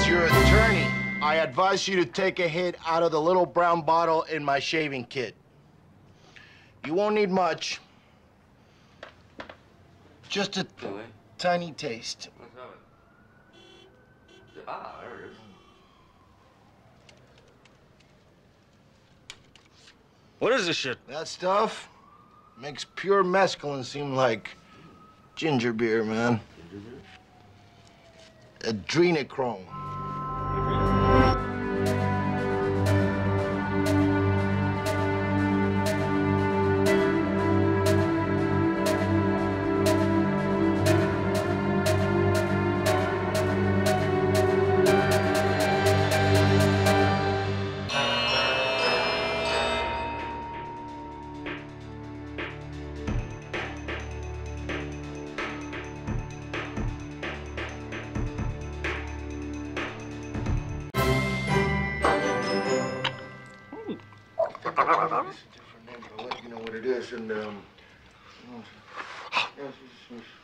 your attorney, I advise you to take a hit out of the little brown bottle in my shaving kit. You won't need much. Just a tiny taste. Ah, there it is. What is this shit? That stuff makes pure mescaline seem like ginger beer, man. Ginger beer? Adrenochrome. It's a different name, but I'll let you know what it is. And